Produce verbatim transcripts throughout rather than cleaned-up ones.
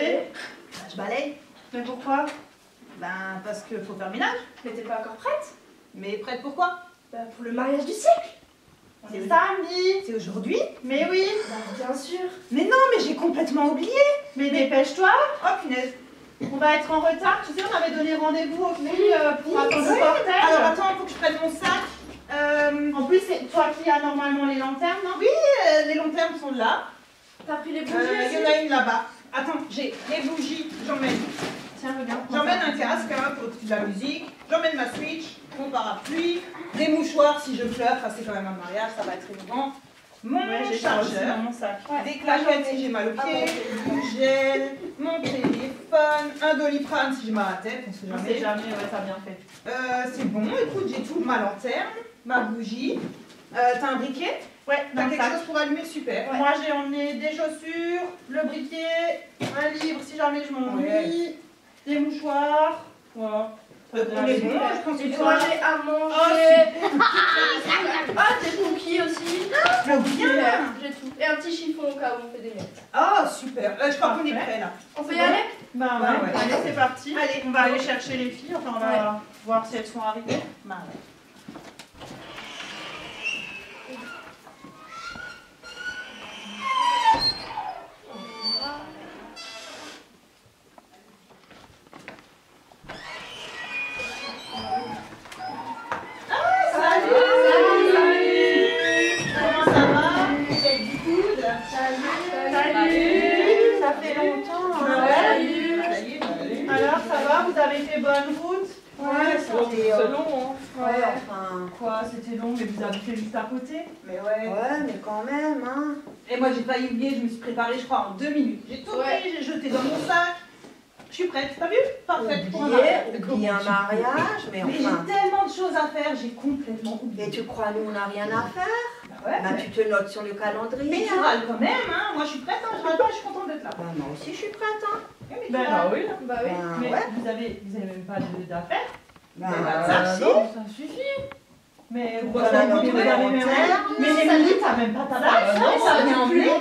fais? Je balaye. Mais pourquoi? Ben, parce qu'il faut faire le ménage. Mais t'es pas encore prête? Mais prête pourquoi? Bah, pour le mariage du siècle. On est samedi. C'est aujourd'hui? Mais oui. Bah, bien sûr. Mais non, mais j'ai complètement oublié. Mais dépêche-toi. Oh punaise. On va être en retard. Tu sais, on avait donné rendez-vous aux filles euh, pour attendre le Oui. cortège. Alors attends, il faut que je prenne mon sac. Euh, En plus, c'est toi qui as normalement les lanternes, non? oui, euh, les longs termes sont là. T'as pris les bougies Euh, Il aussi? y en a une là-bas. Attends, j'ai les bougies, j'emmène. Tiens, regarde. J'emmène un casque hein, pour écouter de la musique. J'emmène ma Switch, mon parapluie, des mouchoirs si je pleure. Enfin, c'est quand même un mariage, ça va être émouvant. Mon Ouais, j'ai ça aussi chargeur. dans mon sac. Des claquettes si j'ai mal aux pieds, du gel, mon téléphone, un doliprane si j'ai mal à la tête, on sait On jamais. sait jamais, ouais, t'as bien fait. Euh, c'est bon, écoute, j'ai tout, ma lanterne, ma bougie. Euh, T'as un briquet? Ouais, T'as dans le quelque sac. chose pour allumer? Super. Moi, j'ai emmené des chaussures, le briquet, un livre si jamais je m'ennuie, Ouais. des mouchoirs. Voilà. Euh, on est bon, je pense Et que toi, toi. j'ai à Oh, manger. Ah, des cookies aussi. Oh, bien. J'ai tout. Et un petit chiffon au cas où on fait des miettes. Oh, super. Euh, je crois qu'on est Parfait. prêt là. On peut y aller? Bah Ouais, ouais, ouais. allez, c'est parti. Allez. On va aller chercher les filles, enfin on va Ouais. voir si elles sont arrivées. Bah ouais. Comment ça va? J'ai du coude. Salut. Ça fait longtemps. hein. Salut. Salut, salut. Alors ça va, vous avez fait bonne route? Ouais, c'était euh, long hein. Ouais, enfin. Quoi, c'était long mais vous habitez juste à côté? Mais ouais. Ouais, mais quand même, hein. Et moi j'ai failli oublier, je me suis préparée je crois en deux minutes. J'ai tout Ouais. pris, j'ai jeté dans mon sac. Je suis prête, t'as vu? Parfaite pour un Oublier, mariage. oublier un mariage, mais Mais j'ai enfin. tellement de choses à faire, j'ai complètement oublié. Et tu crois, nous, on n'a rien à faire? Bah ouais. Bah, tu te notes sur le calendrier. Mais tu hein. râles quand même, hein. Moi je suis prête, hein. Je râle pas, je suis contente d'être là. Bah, moi aussi, je suis prête, hein. Eh, mais tu Ben râles. oui. Bah oui. Ben, Mais ouais. vous avez, vous avez même pas de- d'affaires? Bah, bah, ça, ça, si. non, ça suffit. Mais vous Voilà, avez donc, vous on avez est même en rien. terre. Mais les minutes, t'as même pas ta date. non, ça vient en mai.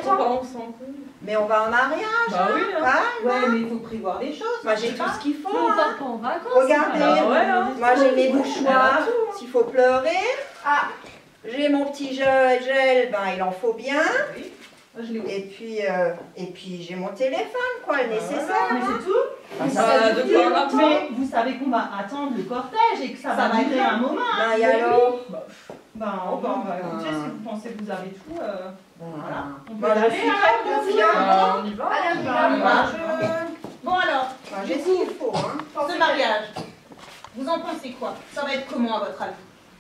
Mais on va en mariage, Bah oui, hein. calme. Ouais, mais il faut prévoir des choses. Moi, j'ai je sais tout pas. ce qu'il faut. On hein. part pas en vacances. Regardez, Bah ouais, hein. moi j'ai mes mouchoirs, s'il faut pleurer. Ah. J'ai mon petit gel, gel, ben il en faut bien. Oui. Moi, je l'ai oublié. Et puis, euh, et puis j'ai mon téléphone, quoi, le nécessaire. Mais c'est tout. Ben, Ça ça va suffit. de quoi attendre. Mais vous savez qu'on va attendre le cortège et que ça, Ça va va durer être un moment. Ben, et alors? Ben, on va, on va Ben. écouter si vous pensez que vous avez tout. euh, Voilà. on peut Moi, y je aller, suis hein. très confiante. on y va. Allez, on y Bah, va. on y Moi, va. je- Bon alors, Enfin, j'ai ce qu'il faut, hein. ce mariage, vous en pensez quoi? Ça va être comment à votre avis?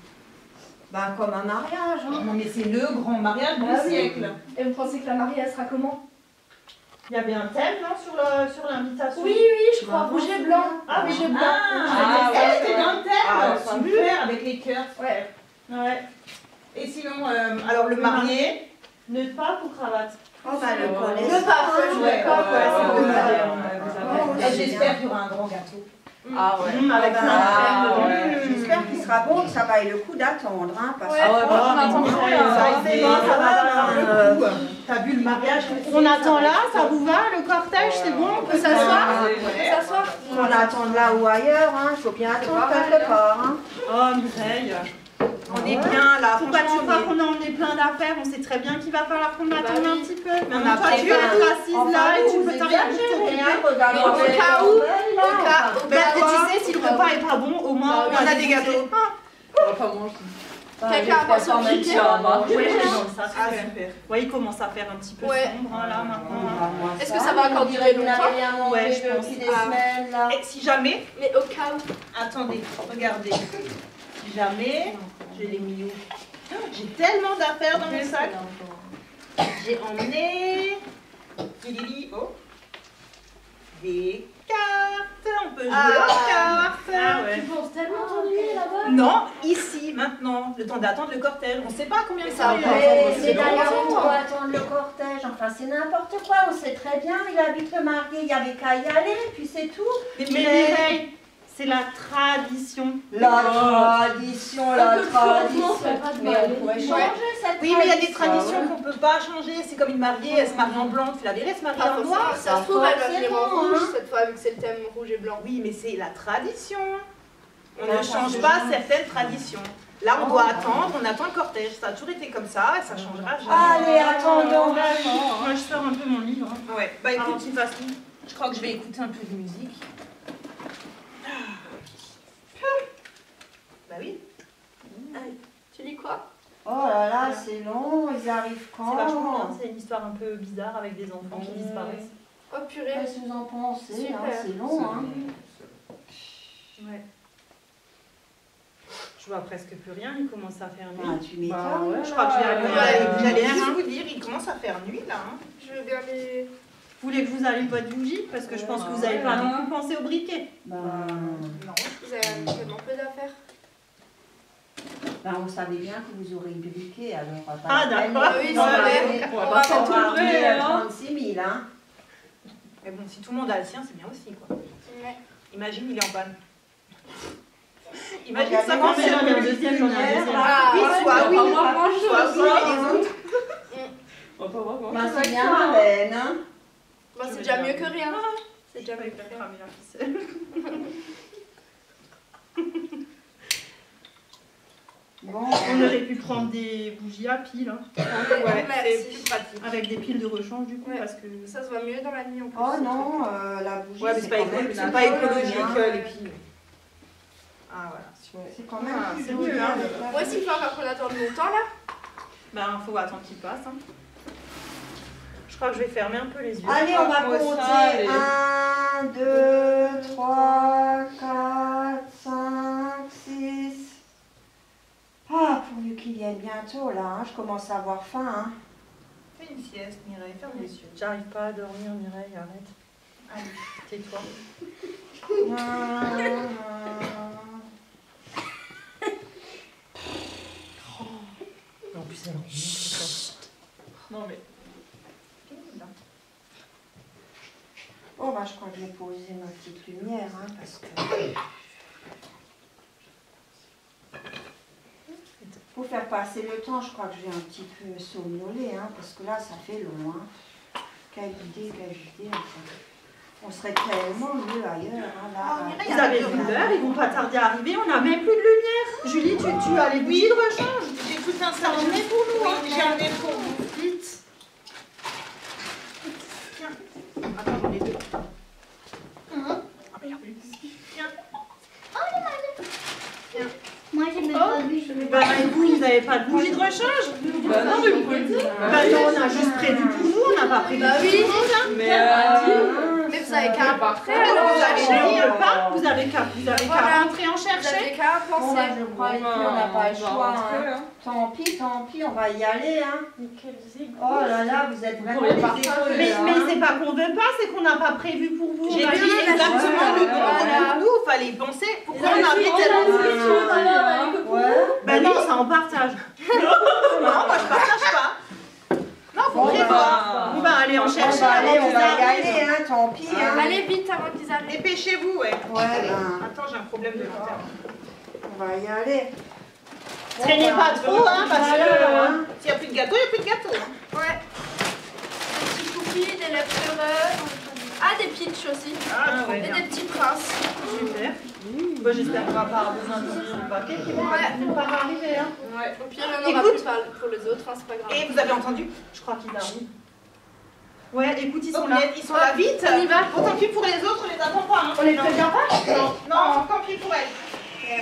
Ben, comme un mariage, hein. Non mais c'est le grand mariage du Ah oui. siècle. Et vous pensez que la mariée, elle sera comment? Il y avait un thème non, sur le- sur l'invitation. Oui, oui, je crois. Bah, Rouge et non, blanc. Ah, Rouge et blanc. Ah, ouais, elle était ouais. dans le thème. Ah, Super, avec les cœurs. Ouais. Ouais. Et sinon, euh, alors le marié, Ne pas pour cravate. Oh, ben, le Ouais. connaisseur. Ne pas, hein. je Ouais, ne pas. ouais, c'est ouais, vous ouais, avez, ouais. euh, vous avez. Oh, et c'est j'espère bien. qu'il y aura un grand gâteau. Ah ouais. Mmh, avec Ah, plein de bah, crème dedans. ouais. J'espère qu'il sera bon, que ça vaille le coup d'attendre, hein, parce Ouais. que Ah ouais, bah, on Ah, attend mais plus, ouais, hein. ça, c'est bon, ça va valoir le Euh, coup. T'as vu le mariage? On attend là, ça vous va, le cortège, c'est bon? On peut s'asseoir? Ah, On peut s'asseoir? qu'on attende là ou ailleurs, hein, il faut bien attendre quelque part. Hein. Oh, Mireille. On est bien là, Faut pas que tu franchement, crois on est- qu'on a emmené plein d'affaires, on sait très bien qu'il va falloir qu'on attende oui. un petit peu. Mais On a toi, pas tu fait vas un- être assise là et tu peux t'en rien exagérez, faire. hein, regardez. Mais au cas où, au cas où, Ben, ben, tu sais, si le repas est pas bon, au moins Bah, on a des gâteaux. On va pas manger. Quelqu'un a pensé au même piqué? si on va Ouais, manger. c'est bon, ça, Ah, super. super. Ouais, il commence à faire un petit peu Ouais. sombre hein, là maintenant. Est-ce que ça va encore durer Vous longtemps? n'avez rien mangé Ouais, je pense. depuis des Ah. semaines, là. Et si jamais, Mais au cas où. attendez, regardez, si jamais, je l'ai mis où? Oh, j'ai tellement d'affaires dans mon sac. J'ai emmené Tilili, oh, des cartes, on peut jouer Ah. aux cartes. Ah ouais. Tu penses tellement t'ennuyer là-bas? Non, ici, maintenant, le temps d'attendre le cortège. On ne sait pas combien de Mais temps ça il va va pas. attendre. Mais, c'est mais long, d'ailleurs, longtemps. on doit attendre le cortège. Enfin, c'est n'importe quoi. On sait très bien, il habite le marié, il n'y avait qu'à y aller, puis c'est tout. Mais Mais Mireille, Mireille, C'est la tradition. La tradition, la tradition. Mais on pourrait changer cette Oui, mais il y a des tradition, traditions ouais. qu'on ne peut pas changer. C'est comme une mariée, elle se marie en blanc, tu fais la vérité, elle se marie Ah, en noir. ça se trouve, elle va venir en forcément, rouge hein. cette fois, vu que c'est le thème rouge et blanc. Oui, mais c'est la tradition. On La ne change tradition. pas certaines traditions. Là, on doit attendre, on attend le cortège. Ça a toujours été comme ça et ça changera jamais. Allez, attendons. Moi, je sors un peu mon livre. Ouais, bah écoute, de toute façon, je crois que je vais écouter un peu de musique. Bah oui. Tu dis quoi? Oh là là, c'est long, ils arrivent quand? C'est vachement bien, c'est une histoire un peu bizarre avec des enfants qui disparaissent. Oh purée. Qu'est-ce que vous en pensez? Super. Hein, c'est long, hein. Ouais. Je vois presque plus rien, il commence à faire Ah, nuit. tu m'étonnes. Bah ouais. Je crois que je vais aller. Ouais. J'allais juste vous dire, il commence à faire nuit là. Hein. Je veux bien les... Vous voulez que je vous allume votre bougie? Parce que je pense que vous n'avez pas non plus pensé au briquet. Bah, Non. Vous avez tellement peu d'affaires. bah, on savait bien que vous aurez briqué, alors on va pas Ah, la peine. d'accord. Oui, On va c'est vrai. payer- On va va pas faire on tout va le payer hein. trente-six mille, hein. Mais bon, si tout le monde a le sien, c'est bien aussi quoi. Ouais. Imagine, il est en panne. Imagine Regardez, ça moi, fonctionne. j'en ai un deuxième, j'en ai un deuxième. Ah, Oui, ouais, soit oui, on va pas manger soit oui, ça. et les autres. On va pas voir. Bah, c'est bien ma veine, hein. Bah, c'est déjà mieux que rien. C'est déjà mieux J'avais que pas rien. cramé la ficelle. Bon, On aurait pu prendre des bougies à piles, hein. Ouais, c'est plus merci. pratique. Avec des piles de rechange du coup, Ouais. parce que. Ça se voit mieux dans la nuit en plus. oh non, euh, la bougie, Ouais, mais c'est pas, quand même écolo- c'est une pas affaire, écologique hein. euh, les piles. Ah voilà. C'est quand même Ah, plus c'est joli, mieux, hein. avec la Moi aussi, il faut encore qu'on attende longtemps là. Ben faut attendre qu'il passe. Hein. Je crois que je vais fermer un peu les yeux. Allez, on va Moi aussi, compter. allez. un, deux, trois, quatre, cinq, six. Ah, pourvu qu'il vienne bientôt, là. Hein. Je commence à avoir faim. Hein. Fais une sieste, Mireille, ferme les yeux. J'arrive pas à dormir, Mireille, arrête. Allez, tais-toi. En plus, elle en Non mais. Bon, bah, je crois que je vais poser ma petite lumière, hein, parce que... Pour faire passer le temps, je crois que je vais un petit peu somnoler, hein, parce que là, ça fait long. Hein. Quelle idée, quelle idée, enfin. On serait tellement mieux ailleurs, hein, là. Vous avez vu l'heure, ils vont pas tarder à arriver, on n'a même plus de lumière. Julie, tu, tu as les bougies de rechange. J'ai tout un ça emmené pour nous. Hein. J'ai emmené pour vous. Vite. Tiens. Attends, j'en ai deux. Ah, merde. Tiens. Moi, j'ai même pas vu. Bah, et vous, vous n'avez pas de bougie de rechange? Bah non, mais vous pouvez le dire. Bah non, on a juste prévu pour nous, on n'a pas prévu Bah pour oui. tout le monde. Hein. Mais euh, Mais vous avez qu'à parfait. Alors, vous avez Oh. mis le pain, vous avez qu'à vous avez qu'à Voilà. rentrer en Vous chercher. avez qu'à Bon, penser. bah, je crois qu'on n'a pas le choix. rentrer, Hein. Tant pis, tant pis, on va y aller. Hein. Oh là là, vous êtes vraiment pourriez des partager, écoliers, Mais, hein. mais c'est pas qu'on veut pas, c'est qu'on n'a pas prévu pour vous. J'ai On a bien dit la exactement chose. le bon Voilà. pour nous, fallait y penser. Pourquoi on a Ils mis ont tellement la de discussion, alors, avec le Ouais. Ben non, ça on partage. Non, moi je partage pas. Non, faut Bon, prévoir. bah, On va aller en Bon, chercher bah, avant allez, on qu'ils va y arrivent. aller, hein, tant pis. Hein. Allez vite avant qu'ils arrivent. Dépêchez-vous, ouais. Ouais, ben, Attends, j'ai un problème de long terme. on va y aller. Traînez Bon, pas bah, trop, hein, parce que voilà, hein. s'il n'y a plus de gâteau, il n'y a plus de gâteau. Hein. Ouais. Des petits cookies, des lèvres heureux. Ah, des pitchs aussi. Ah, trop Et bien. des petits princes. Super. Bah, j'espère qu'on va pas avoir besoin de nourrir le paquet qui vont Ouais. vont pas arriver. Hein. Ouais. Au pire, il y en aura Écoute. plus par- pour les autres, hein, c'est pas grave. Et vous avez entendu? Je crois qu'ils arrivent. Ouais, écoute, ils sont Ok. là, ils sont là vite. On y va. Bon, tant pis pour les autres, on les attend pas. Hein. On les Non. prévient pas? Non, non, tant pis pour elles.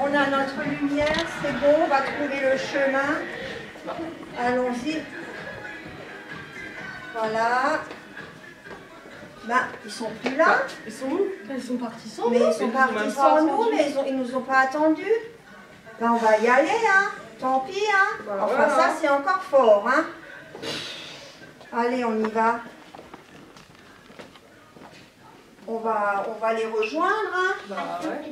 On a notre lumière, c'est bon, on va trouver le chemin. Allons-y. Voilà. Ben, ils sont plus là. Ils sont où? Ils sont partis sans Mais nous. ils sont Mais partis ils nous ont sans même nous, pas mais ils, ont, ils nous ont pas attendus. Ben, on va y aller, hein. Tant pis, hein. Bah, enfin, voilà. ça, c'est encore fort, hein. Allez, on y va. On va, on va les rejoindre, hein. Bah ouais.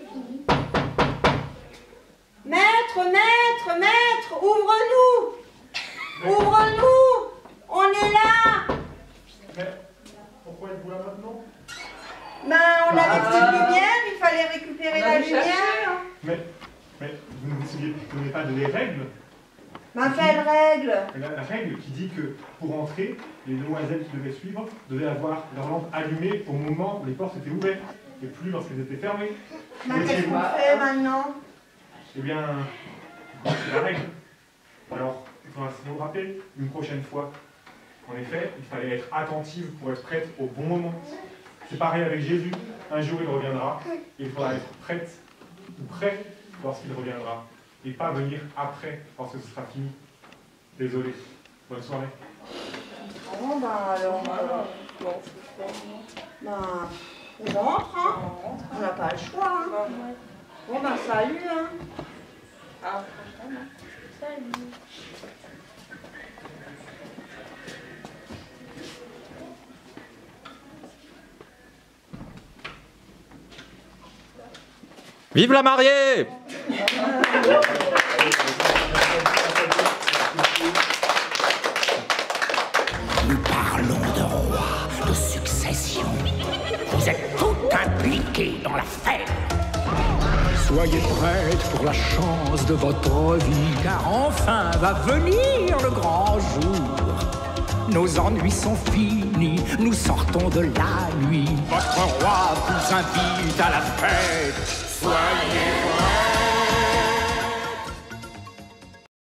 Maître, maître, maître, ouvre-nous. Ouvre-nous. On est là. Mais pourquoi êtes-vous là maintenant? Ben, on avait Bah, plus de lumière, il fallait récupérer on va la les chercher, lumière. hein. Mais, mais vous ne vous souvenez pas des règles? Ben, quelle règle? la, la règle qui dit que pour entrer, les demoiselles qui devaient suivre devaient avoir leur lampe allumée au moment où les portes étaient ouvertes et plus lorsqu'elles étaient fermées. Ben, qu'est-ce qu'on fait maintenant? Eh bien, c'est la règle. Alors, il faudra se vous rappeler une prochaine fois. En effet, il fallait être attentive pour être prête au bon moment. C'est pareil avec Jésus. Un jour, il reviendra et il faudra être prête ou prêt lorsqu'il reviendra. Et pas venir après, parce que ce sera fini. Désolé. Bonne soirée. Bon, ben, alors, Voilà. euh, Bon, je pense. ben, on rentre, hein. On n'a pas le choix, hein. Bah, Bon, ben, salut, hein. ah. Salut. Vive la mariée! Nous parlons de roi, de succession. Vous êtes tout impliqués dans l'affaire. Soyez prêtes pour la chance de votre vie, car enfin va venir le grand jour. Nos ennuis sont finis, nous sortons de la nuit. Votre roi vous invite à la fête. Soyez prêts.